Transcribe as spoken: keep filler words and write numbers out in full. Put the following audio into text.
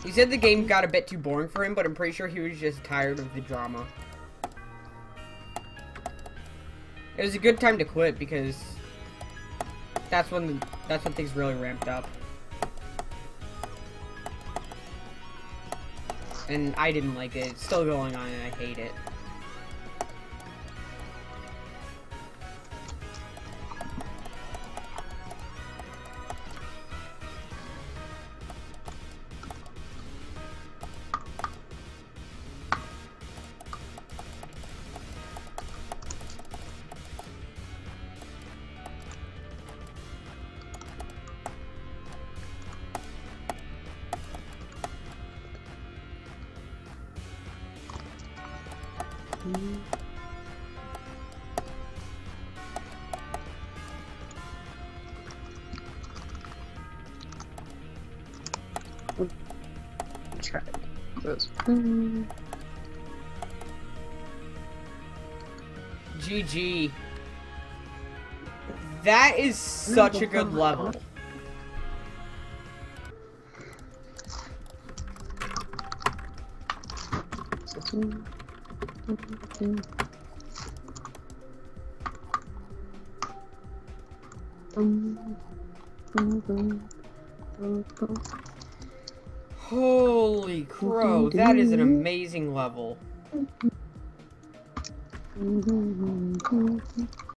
He said the game got a bit too boring for him, but I'm pretty sure he was just tired of the drama. It was a good time to quit because that's when that's when things really ramped up. And I didn't like it. It's still going on and I hate it. Try those. G G. That is such a good level. Holy crow, that is an amazing level.